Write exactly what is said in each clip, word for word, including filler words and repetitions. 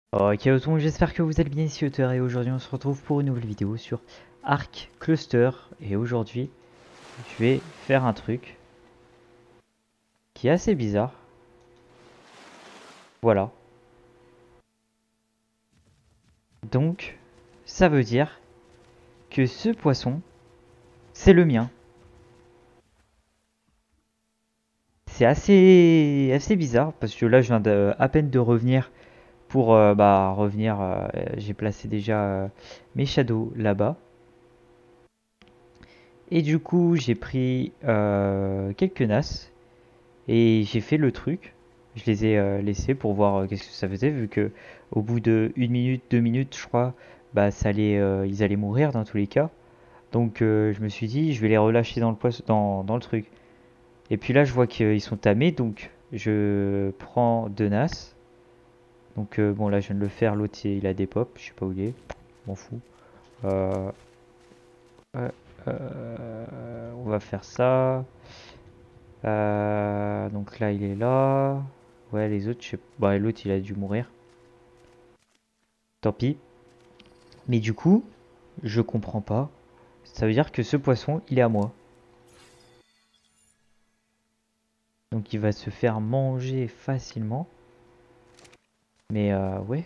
Ok, donc j'espère que vous allez bien ici Auteur et aujourd'hui on se retrouve pour une nouvelle vidéo sur Ark Cluster et aujourd'hui je vais faire un truc qui est assez bizarre. Voilà. Donc ça veut dire que ce poisson c'est le mien. C'est assez assez bizarre parce que là je viens de, à peine de revenir pour euh, bah revenir euh, j'ai placé déjà euh, mes shadows là-bas. Et du coup j'ai pris euh, quelques nasses. Et j'ai fait le truc. Je les ai euh, laissés pour voir euh, qu'est-ce que ça faisait, vu que au bout de une minute, deux minutes, je crois, bah ça allait, euh, ils allaient mourir dans tous les cas. Donc euh, je me suis dit, je vais les relâcher dans le poisson, dans, dans le truc. Et puis là, je vois qu'ils sont tamés, donc je prends deux nasses. Donc euh, bon, là, je viens de le faire. L'autre, il a des pops, je sais pas où il est, m'en fous. Euh, euh, euh, on va faire ça. Euh, donc là, il est là. Ouais, les autres, je sais... Bah, l'autre, il a dû mourir. Tant pis. Mais du coup, je comprends pas. Ça veut dire que ce poisson, il est à moi. Donc il va se faire manger facilement. Mais euh, ouais.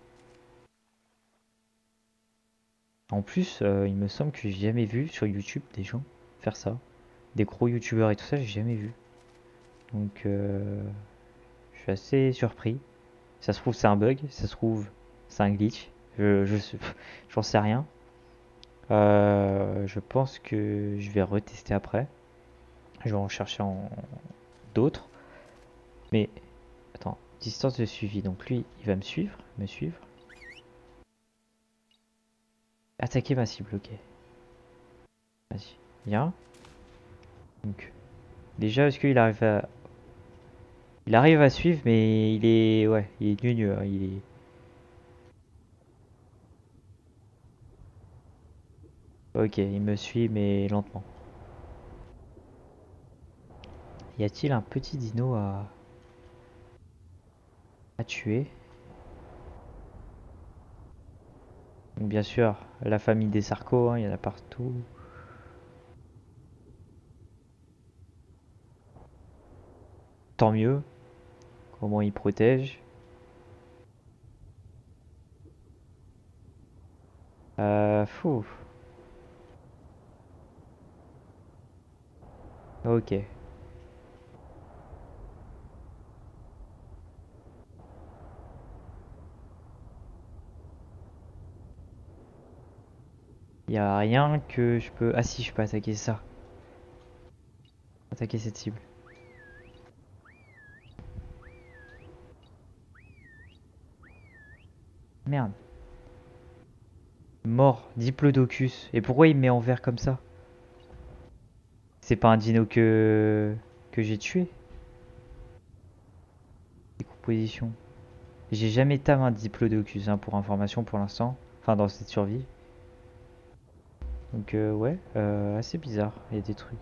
En plus, euh, il me semble que j'ai jamais vu sur YouTube des gens faire ça. Des gros youtubeurs et tout ça, j'ai jamais vu. Donc euh, je suis assez surpris. Ça se trouve, c'est un bug. Ça se trouve, c'est un glitch. Je, je sais- j'en sais rien. Euh, je pense que je vais retester après. Je vais en chercher en d'autres. Mais attends, distance de suivi. Donc lui, il va me suivre, me suivre. Attaquer ma cible, ok. Vas-y, viens. Donc déjà, est-ce qu'il arrive à... Il arrive à suivre, mais il est... Ouais, il est gneu, hein, il est... Ok, il me suit, mais lentement. Y a-t-il un petit dino à... à tuer? Donc bien sûr, la famille des Sarco, hein, il y en a partout. Tant mieux. Comment il protège? Euh... Fou. Ok. Il y a rien que je peux... Ah si, je peux attaquer ça. Attaquer cette cible. Merde. Mort, Diplodocus. Et pourquoi il me met en vert comme ça? C'est pas un dino que... que j'ai tué. Décomposition. J'ai jamais tam un Diplodocus, hein, pour information pour l'instant. Enfin, dans cette survie. Donc euh, ouais, euh, assez bizarre. Il y a des trucs.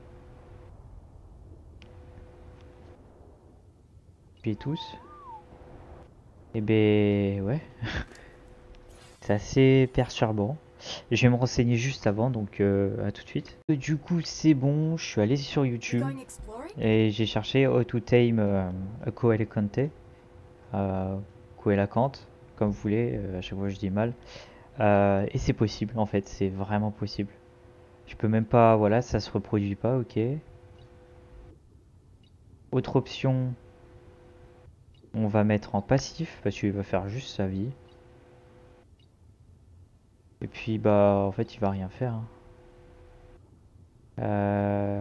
Puis tous. Et ben ouais. C'est assez perturbant. Je vais me renseigner juste avant, donc euh, à tout de suite. Du coup, c'est bon, je suis allé sur YouTube et j'ai cherché How to Tame euh, a Coelacante, euh, Coelacante, comme vous voulez, euh, à chaque fois je dis mal. Euh, et c'est possible en fait, c'est vraiment possible. Je peux même pas, voilà, ça se reproduit pas, ok. Autre option, on va mettre en passif parce qu'il va faire juste sa vie. Et puis bah en fait il va rien faire, hein. Euh,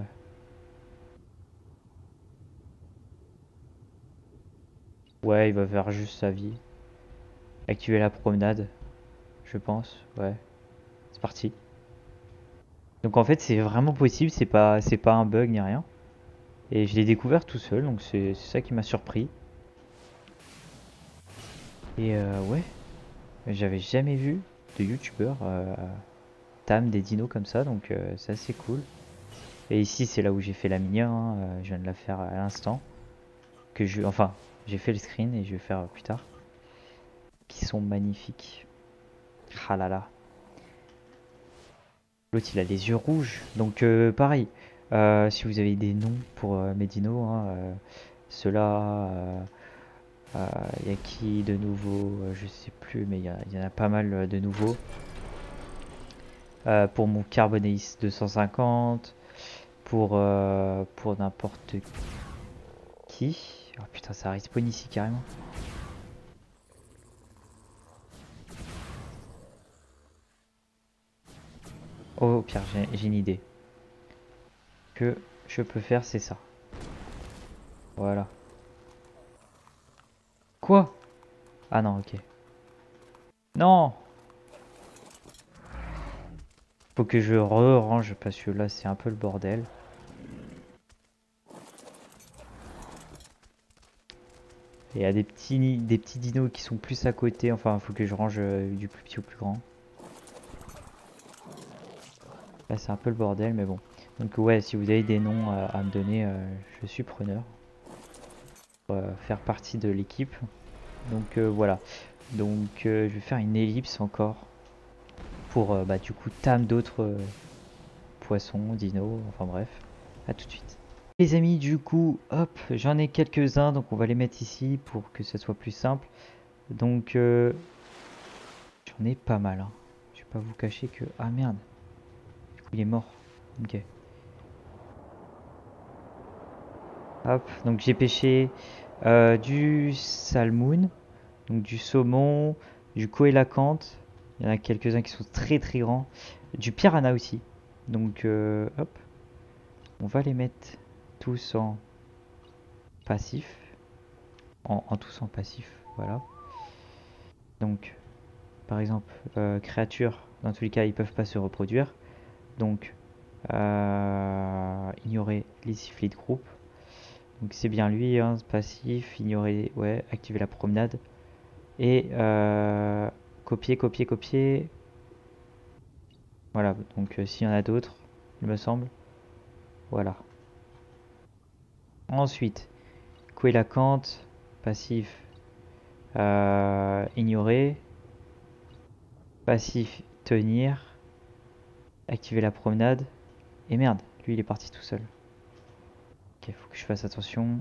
ouais, il va faire juste sa vie. Activer la promenade, je pense, ouais. C'est parti. Donc en fait c'est vraiment possible, c'est pas, c'est pas un bug ni rien. Et je l'ai découvert tout seul, donc c'est ça qui m'a surpris. Et euh, ouais, j'avais jamais vu de youtubeur euh, tam des dinos comme ça, donc euh, c'est assez cool. Et ici c'est là où j'ai fait la minière, hein, euh, je viens de la faire à l'instant. Que je, enfin, j'ai fait le screen et je vais faire plus tard. Qui sont magnifiques. Ah là là. L'autre il a les yeux rouges. Donc euh, pareil, euh, si vous avez des noms pour euh, mes dinos, hein, euh, ceux-là, il euh, euh, y a qui de nouveau, euh, je sais plus, mais il y, y, en a pas mal euh, de nouveaux. Euh, pour mon Carboneis deux cent cinquante, pour, euh, pour n'importe qui. Oh putain, ça respawn ici carrément. Oh Pierre, j'ai une idée. Que je peux faire, c'est ça. Voilà. Quoi? Ah non, ok. Non! Faut que je re-range parce que là c'est un peu le bordel. Il y a des petits, des petits dinos qui sont plus à côté. Enfin, faut que je range euh, du plus petit au plus grand. Là c'est un peu le bordel, mais bon. Donc ouais, si vous avez des noms à, à me donner, euh, je suis preneur. Pour euh, faire partie de l'équipe. Donc euh, voilà. Donc euh, je vais faire une ellipse encore. Pour euh, bah, du coup tam d'autres euh, poissons, dinos, enfin bref. À tout de suite. Les amis, du coup, hop, j'en ai quelques-uns, donc on va les mettre ici pour que ça soit plus simple. Donc, euh, j'en ai pas mal. Hein. Je vais pas vous cacher que... Ah merde, du coup il est mort. Ok. Hop, donc j'ai pêché euh, du salmon, donc du saumon, du coélacanthe. Il y en a quelques-uns qui sont très très grands. Du piranha aussi. Donc, euh, hop, on va les mettre tous en passif. En, en tous en passif, voilà. Donc, par exemple, euh, créatures, dans tous les cas, ils peuvent pas se reproduire. Donc, euh, ignorer les sifflets de groupe. Donc, c'est bien lui, hein, passif, ignorer, ouais, activer la promenade. Et euh, copier, copier, copier. Voilà, donc euh, s'il y en a d'autres, il me semble. Voilà. Ensuite, coélacanthe, passif, euh, ignorer. Passif, tenir. Activer la promenade. Et merde, lui il est parti tout seul. Ok, faut que je fasse attention.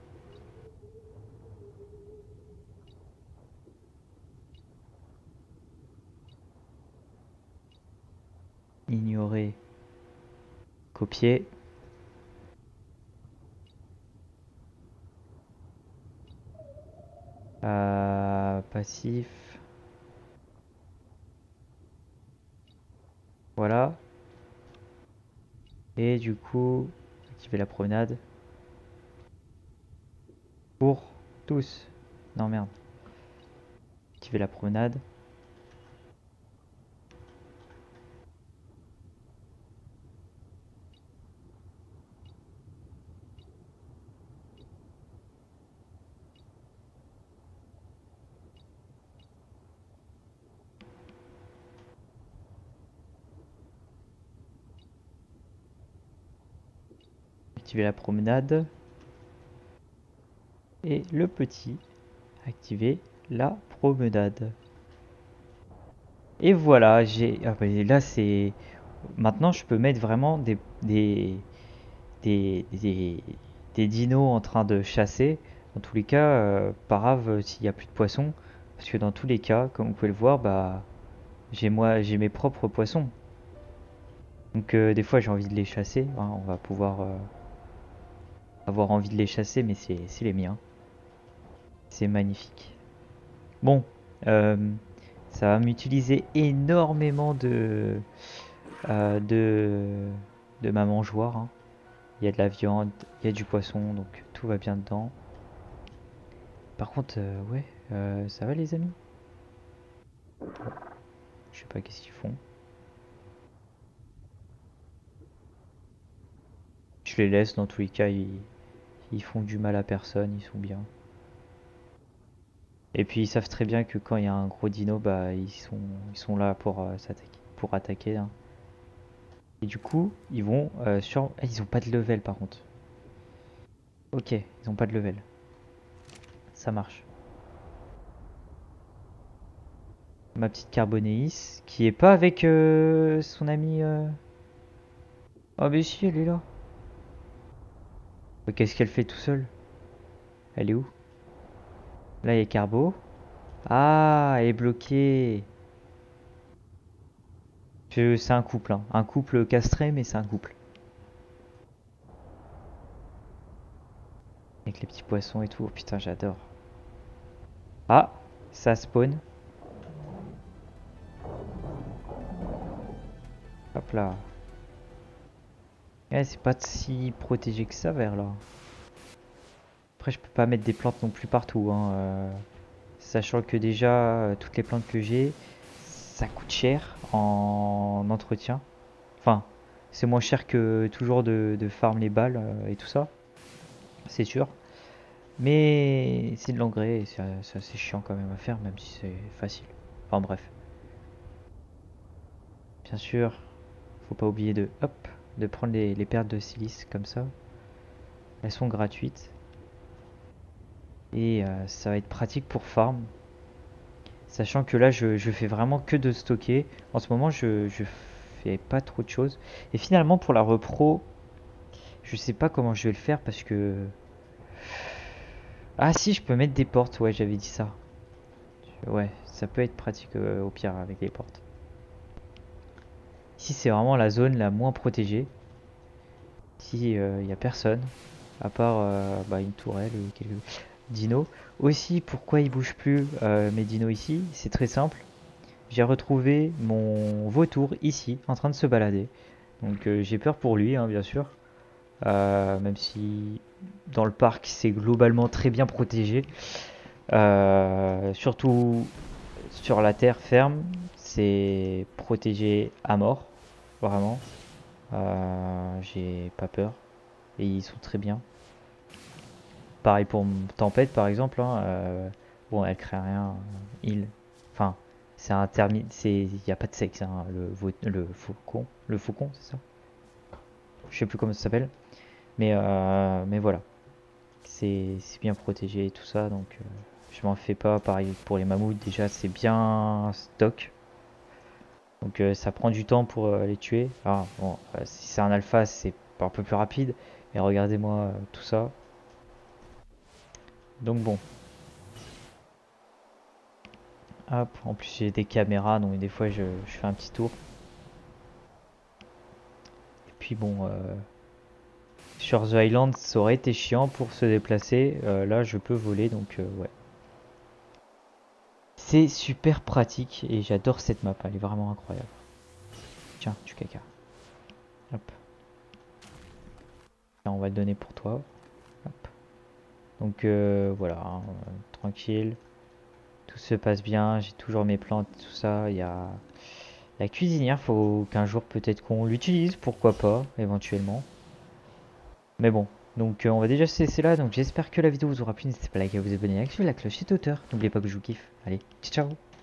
Ignorer, copier. Euh, passif. Voilà. Et du coup, activer la promenade. Pour tous. Non merde. Activer la promenade. Activer la promenade. Et le petit. Activer la promenade. Et voilà, j'ai... Ah bah là c'est... Maintenant je peux mettre vraiment des... des... des, des, des dinos en train de chasser. Dans tous les cas, euh, pas grave euh, s'il n'y a plus de poissons. Parce que dans tous les cas, comme vous pouvez le voir, bah j'ai moi j'ai mes propres poissons. Donc euh, des fois j'ai envie de les chasser. Hein, on va pouvoir euh, avoir envie de les chasser, mais c'est les miens. C'est magnifique. Bon, euh, ça va m'utiliser énormément de, euh, de, de ma mangeoire. Hein. Il y a de la viande, il y a du poisson, donc tout va bien dedans. Par contre, euh, ouais, euh, ça va les amis? Je sais pas qu'est-ce qu'ils font. Je les laisse, dans tous les cas, ils, ils font du mal à personne, ils sont bien. Et puis ils savent très bien que quand il y a un gros dino, bah ils sont, ils sont là pour euh, s'attaquer, pour attaquer. Hein. Et du coup, ils vont euh, sur... Ah, ils ont pas de level par contre. Ok, ils ont pas de level. Ça marche. Ma petite Carbonéis, qui est pas avec euh, son ami... euh, Ah mais si, elle est là. Mais qu'est-ce qu'elle fait tout seule? Elle est où? Là, il y a Carbo. Ah, elle est bloquée. Je- C'est un couple, hein. Un couple castré, mais c'est un couple. Avec les petits poissons et tout. Oh, putain, j'adore. Ah, ça spawn. Hop là. Ouais, c'est pas si protégé que ça vers là. Après, je peux pas mettre des plantes non plus partout, hein, euh, sachant que déjà, euh, toutes les plantes que j'ai, ça coûte cher en entretien. Enfin, c'est moins cher que toujours de, de farm les balles euh, et tout ça, c'est sûr. Mais c'est de l'engrais et c'est c'est assez chiant quand même à faire, même si c'est facile. Enfin bref. Bien sûr, faut pas oublier de, hop, de prendre les, les perles de silice comme ça. Elles sont gratuites. Et euh, ça va être pratique pour farm. Sachant que là, je, je fais vraiment que de stocker. En ce moment, je, je fais pas trop de choses. Et finalement, pour la repro, je sais pas comment je vais le faire parce que... Ah si, je peux mettre des portes. Ouais, j'avais dit ça. Ouais, ça peut être pratique euh, au pire avec des portes. Ici, c'est vraiment la zone la moins protégée. Ici, il n'y a personne. À part euh, bah, une tourelle ou quelques dinos. Aussi, pourquoi ils bougent plus euh, mes dinos ici? C'est très simple. J'ai retrouvé mon vautour ici, en train de se balader. Donc euh, j'ai peur pour lui, hein, bien sûr. Euh, même si dans le parc c'est globalement très bien protégé. Euh, surtout sur la terre ferme, c'est protégé à mort, vraiment. Euh, j'ai pas peur. Et ils sont très bien. Pareil pour Tempête par exemple, hein, euh, bon, elle crée rien. Il, enfin, c'est un terme, c'est, il n'y a pas de sexe, hein, le, le faucon, le faucon, c'est ça. Je sais plus comment ça s'appelle, mais euh, mais voilà, c'est c'est bien protégé et tout ça, donc euh, je m'en fais pas. Pareil pour les mammouths, déjà c'est bien stock, donc euh, ça prend du temps pour euh, les tuer. Ah, bon, euh, si c'est un alpha, c'est un peu plus rapide, mais regardez-moi euh, tout ça. Donc bon, hop, en plus j'ai des caméras, donc des fois je, je fais un petit tour. Et puis bon, euh, sur The Island, ça aurait été chiant pour se déplacer. Euh, là, je peux voler, donc euh, ouais. C'est super pratique et j'adore cette map, elle est vraiment incroyable. Tiens, tu caca. Hop. Là, on va le donner pour toi. Hop. Donc euh, voilà, hein, euh, tranquille. Tout se passe bien, j'ai toujours mes plantes, tout ça. Il y a la cuisinière, faut qu'un jour peut-être qu'on l'utilise, pourquoi pas, éventuellement. Mais bon, donc euh, on va déjà se laisser là. Donc j'espère que la vidéo vous aura plu. N'hésitez pas à liker, à vous abonner, à activer la cloche si c'est auteur. N'oubliez pas que je vous kiffe. Allez, ciao ciao.